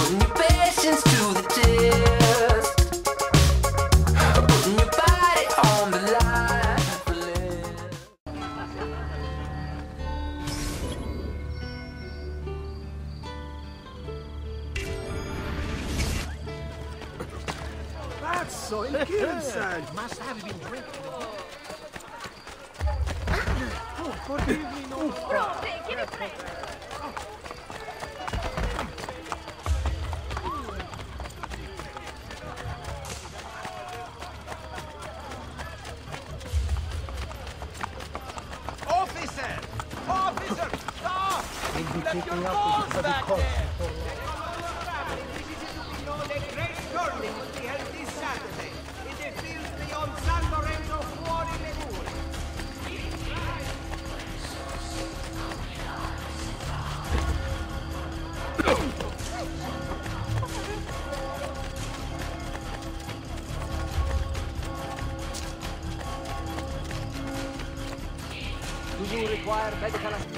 Putting your patience to the test. Putting your body on the line for less. That's soil Ginsand. Must have been drinking. Oh, forgive me, no. Give it back. Officer! Officer! Stop! We'll be Let picking your up dogs with the back cost. there! The great curling will be held this Saturday in the fields beyond San Lorenzo Fuori Legure. Do you require medical assistance?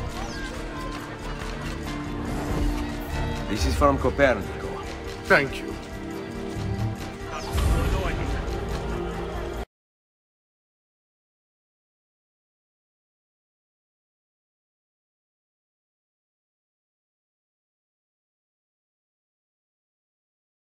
This is from Copernico. Thank you.